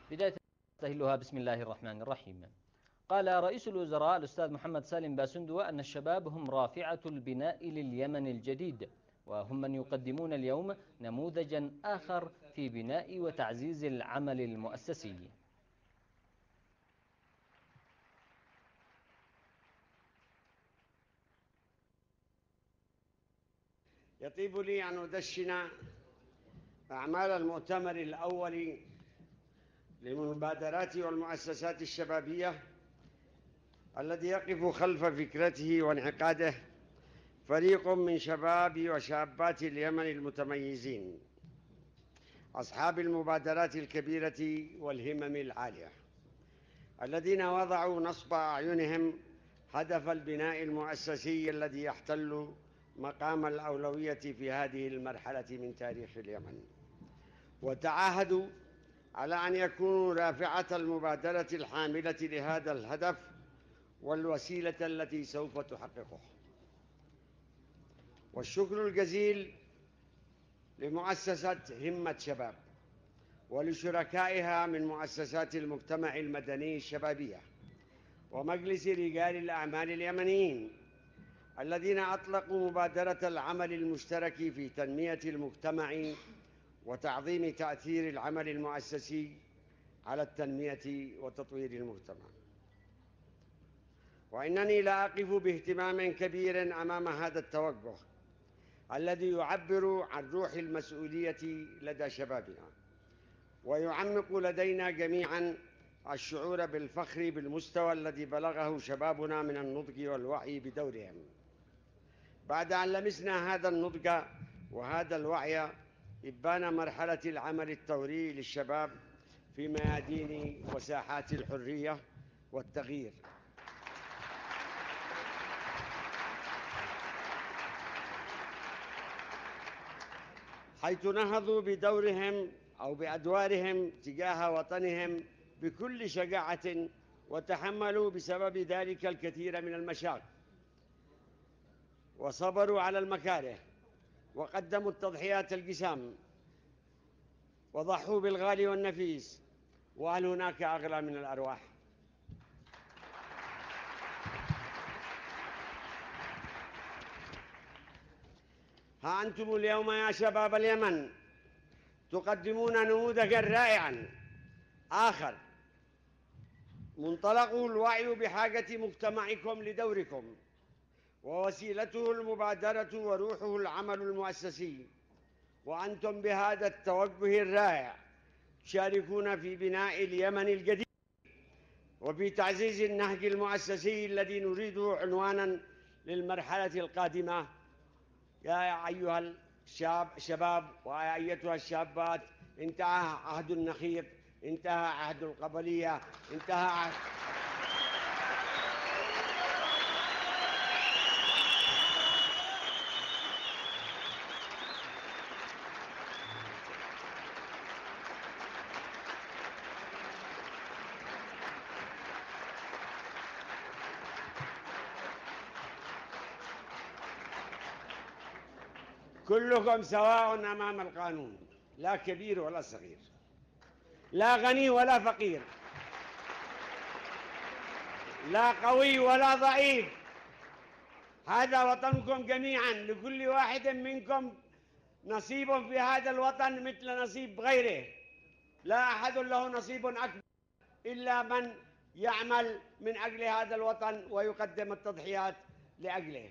بداية أستهلها بسم الله الرحمن الرحيم. قال رئيس الوزراء الأستاذ محمد سالم باسندوة أن الشباب هم رافعة البناء لليمن الجديد، وهم من يقدمون اليوم نموذجا آخر في بناء وتعزيز العمل المؤسسي. يطيب لي أن أدشن أعمال المؤتمر الأول للمبادرات والمؤسسات الشبابية الذي يقف خلف فكرته وانعقاده فريق من شباب وشابات اليمن المتميزين، أصحاب المبادرات الكبيرة والهمم العالية، الذين وضعوا نصب أعينهم هدف البناء المؤسسي الذي يحتل مقام الأولوية في هذه المرحلة من تاريخ اليمن، وتعاهدوا على أن يكونوا رافعة المبادرة الحاملة لهذا الهدف والوسيلة التي سوف تحققه. والشكر الجزيل لمؤسسة همة شباب ولشركائها من مؤسسات المجتمع المدني الشبابية ومجلس رجال الأعمال اليمنيين الذين أطلقوا مبادرة العمل المشترك في تنمية المجتمع وتعظيم تأثير العمل المؤسسي على التنمية وتطوير المجتمع. وإنني لا أقف باهتمام كبير أمام هذا التوجه الذي يعبر عن روح المسؤولية لدى شبابنا، ويعمق لدينا جميعا الشعور بالفخر بالمستوى الذي بلغه شبابنا من النضج والوعي بدورهم، بعد أن لمسنا هذا النضج وهذا الوعي إبان مرحلة العمل الثوري للشباب في ميادين وساحات الحرية والتغيير. حيث نهضوا بدورهم أو بأدوارهم تجاه وطنهم بكل شجاعة، وتحملوا بسبب ذلك الكثير من المشاق، وصبروا على المكاره، وقدموا التضحيات الجسام، وضحوا بالغالي والنفيس، وهل هناك أغلى من الأرواح؟ ها أنتم اليوم يا شباب اليمن تقدمون نموذجا رائعا آخر منطلقه الوعي بحاجة مجتمعكم لدوركم، ووسيلته المبادرة وروحه العمل المؤسسي، وأنتم بهذا التوجه الرائع تشاركون في بناء اليمن الجديد وفي تعزيز النهج المؤسسي الذي نريده عنوانا للمرحلة القادمة. يا أيها الشباب ويا أيتها الشابات، انتهى عهد النخيل، انتهى عهد القبلية، انتهى عهد كلكم سواء أمام القانون، لا كبير ولا صغير، لا غني ولا فقير، لا قوي ولا ضعيف. هذا وطنكم جميعا، لكل واحد منكم نصيب في هذا الوطن مثل نصيب غيره، لا أحد له نصيب أكبر إلا من يعمل من أجل هذا الوطن ويقدم التضحيات لأجله.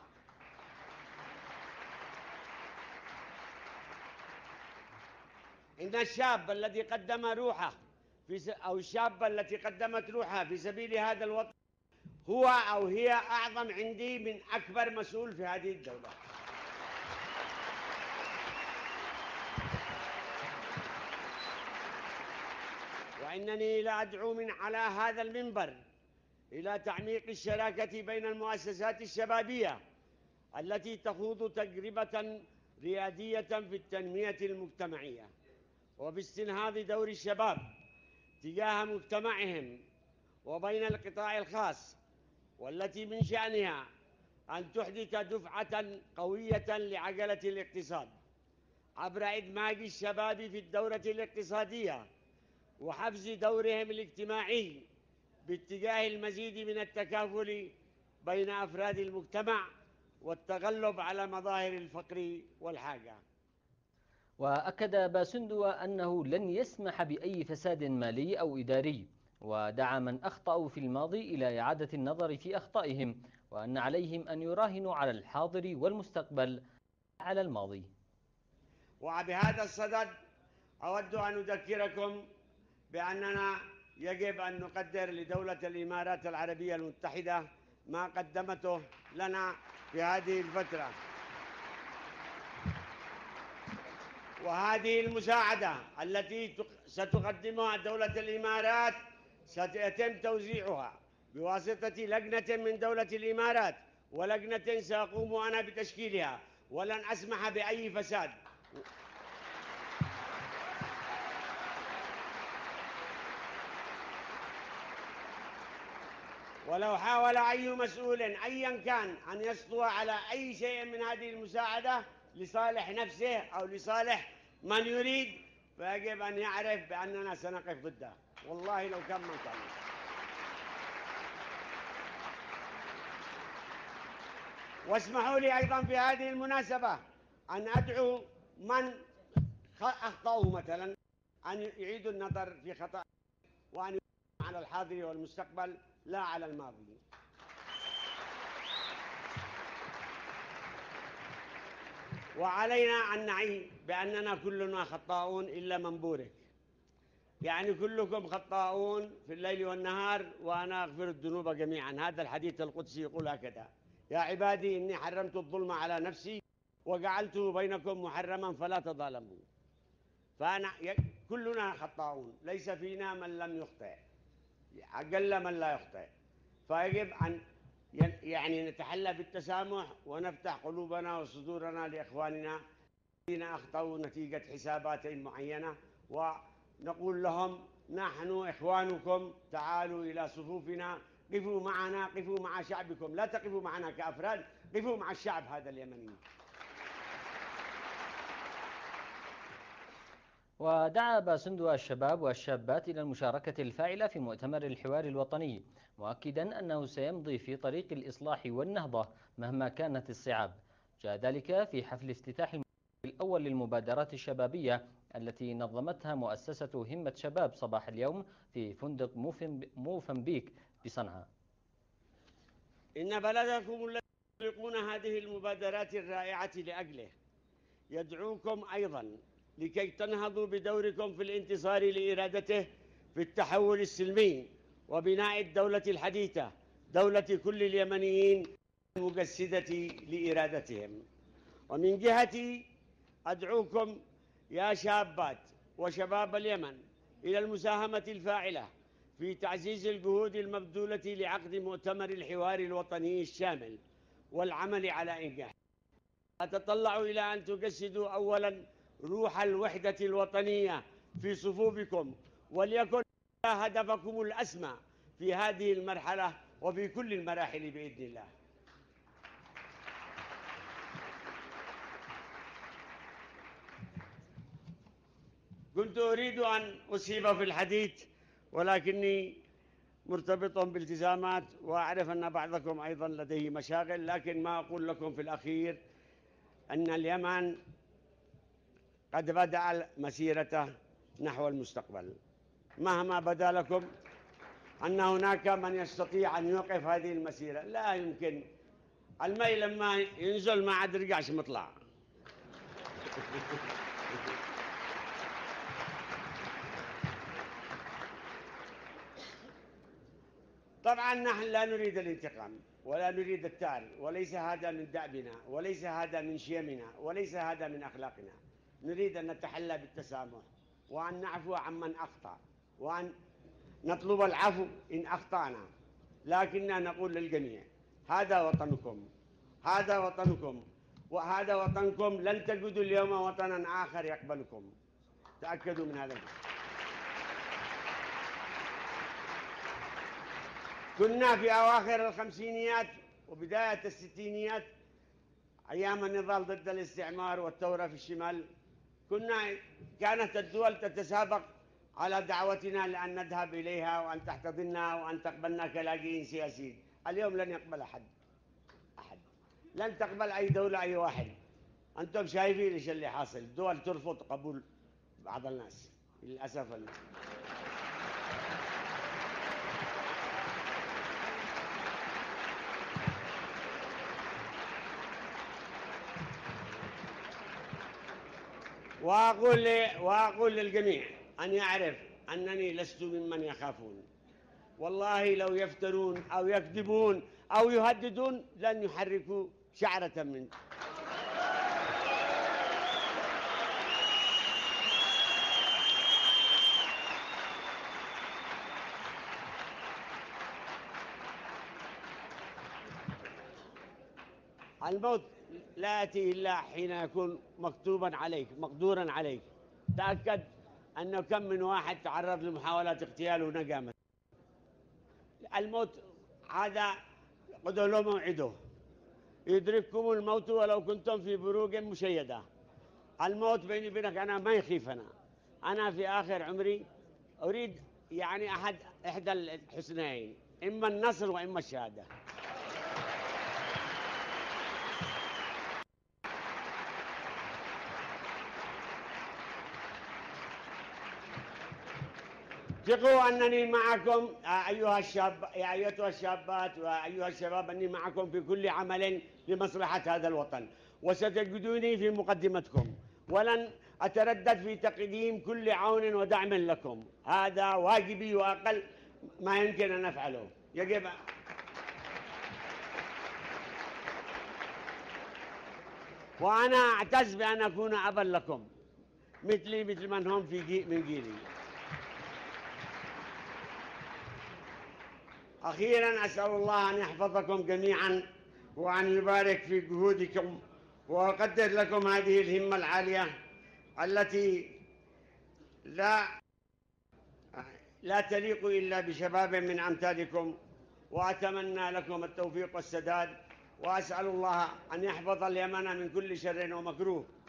إن الشاب الذي قدم روحه أو الشابة التي قدمت روحها في سبيل هذا الوطن هو أو هي أعظم عندي من أكبر مسؤول في هذه الدولة. وإنني لا أدعو من على هذا المنبر إلى تعميق الشراكة بين المؤسسات الشبابية التي تخوض تجربة ريادية في التنمية المجتمعية وباستنهاض دور الشباب تجاه مجتمعهم، وبين القطاع الخاص والتي من شأنها أن تحدث دفعة قوية لعجلة الاقتصاد عبر إدماج الشباب في الدورة الاقتصادية وحفز دورهم الاجتماعي باتجاه المزيد من التكافل بين أفراد المجتمع والتغلب على مظاهر الفقر والحاجة. وأكد باسندو أنه لن يسمح بأي فساد مالي أو إداري، ودعا من أخطأوا في الماضي إلى إعادة النظر في أخطائهم، وأن عليهم أن يراهنوا على الحاضر والمستقبل على الماضي. وبهذا الصدد أود أن أذكركم بأننا يجب أن نقدر لدولة الإمارات العربية المتحدة ما قدمته لنا في هذه الفترة، وهذه المساعدة التي ستقدمها دولة الإمارات سيتم توزيعها بواسطة لجنة من دولة الإمارات، ولجنة سأقوم أنا بتشكيلها، ولن أسمح بأي فساد. ولو حاول أي مسؤول أيا كان أن يسطو على أي شيء من هذه المساعدة لصالح نفسه أو لصالح من يريد، فيجب أن يعرف بأننا سنقف ضده، والله لو كان من كان. واسمحوا لي أيضا في هذه المناسبة أن أدعو من أخطأوا مثلا أن يعيدوا النظر في خطأ، وأن يكونوا على الحاضر والمستقبل لا على الماضي. وعلينا أن نعي بأننا كلنا خطاؤون إلا من بورك، يعني كلكم خطاؤون في الليل والنهار وأنا أغفر الذنوب جميعا. هذا الحديث القدسي يقول هكذا: يا عبادي إني حرمت الظلم على نفسي وجعلته بينكم محرما فلا تظالموا. كلنا خطاؤون، ليس فينا من لم يخطئ، أقل من لا يخطئ. فيجب أن يعني نتحلى بالتسامح ونفتح قلوبنا وصدورنا لإخواننا الذين أخطأوا نتيجة حسابات معينة، ونقول لهم نحن إخوانكم، تعالوا إلى صفوفنا، قفوا معنا، قفوا مع شعبكم، لا تقفوا معنا كأفراد، قفوا مع الشعب هذا اليمني. ودعا باسندو الشباب والشابات إلى المشاركة الفاعلة في مؤتمر الحوار الوطني، مؤكدا أنه سيمضي في طريق الإصلاح والنهضة مهما كانت الصعاب. جاء ذلك في حفل افتتاح الأول للمبادرات الشبابية التي نظمتها مؤسسة همة شباب صباح اليوم في فندق موفنبيك بصنعاء. إن بلدكم الذي يطلقون هذه المبادرات الرائعة لأجله يدعوكم أيضا لكي تنهضوا بدوركم في الانتصار لإرادته في التحول السلمي وبناء الدولة الحديثة، دولة كل اليمنيين المجسدة لإرادتهم. ومن جهتي أدعوكم يا شابات وشباب اليمن إلى المساهمة الفاعلة في تعزيز الجهود المبذولة لعقد مؤتمر الحوار الوطني الشامل والعمل على إنجاحه. أتطلع إلى أن تجسدوا أولا روح الوحدة الوطنية في صفوفكم، وليكن هدفكم الأسمى في هذه المرحلة وفي كل المراحل بإذن الله. كنت أريد أن أصيب في الحديث ولكني مرتبط بالتزامات، وأعرف أن بعضكم أيضا لديه مشاغل، لكن ما أقول لكم في الأخير أن اليمن قد بدأ مسيرته نحو المستقبل، مهما بدا لكم أن هناك من يستطيع أن يوقف هذه المسيرة. لا يمكن، الماء لما ينزل ما عاد رجعش مطلع. طبعا نحن لا نريد الانتقام ولا نريد الثأر، وليس هذا من دأبنا، وليس هذا من شيمنا، وليس هذا من أخلاقنا. نريد أن نتحلى بالتسامح، وأن نعفو عمن أخطأ، وأن نطلب العفو إن أخطأنا، لكننا نقول للجميع هذا وطنكم، هذا وطنكم، وهذا وطنكم، لن تجدوا اليوم وطنا آخر يقبلكم، تأكدوا من هذا. كنا في أواخر الخمسينيات وبداية الستينيات أيام النضال ضد الاستعمار والثورة في الشمال، كانت الدول تتسابق على دعوتنا لأن نذهب إليها وأن تحتضننا وأن تقبلنا كلاجئين سياسيين. اليوم لن يقبل أحد، لن تقبل أي دولة أي واحد. أنتم شايفين إيش اللي حاصل، الدول ترفض قبول بعض الناس للأسف. وأقول للجميع أن يعرف أنني لست ممن يخافون. والله لو يفترون أو يكذبون أو يهددون لن يحركوا شعرة منه. الموت لا يأتي إلا حين يكون مكتوبا عليك مقدورا عليك. تأكد أنه كم من واحد تعرض لمحاولات اغتيال ونجا. الموت هذا قد له موعده، يدرككم الموت ولو كنتم في بروج مشيدة. الموت بيني وبينك أنا ما يخيف. أنا في آخر عمري أريد يعني إحدى الحسنين، إما النصر وإما الشهادة. ثقوا أنني معكم أيتها الشابات وأيها الشباب، أني معكم في كل عمل لمصلحة هذا الوطن، وستجدوني في مقدمتكم، ولن أتردد في تقديم كل عون ودعم لكم. هذا واجبي وأقل ما يمكن أن أفعله. يجب وأنا أعتز بأن أكون أبا لكم، مثل من هم من جيلي. أخيراً أسأل الله أن يحفظكم جميعاً وأن يبارك في جهودكم، وأقدر لكم هذه الهمة العالية التي لا تليق إلا بشباب من أمثالكم، وأتمنى لكم التوفيق والسداد، وأسأل الله أن يحفظ اليمن من كل شر ومكروه.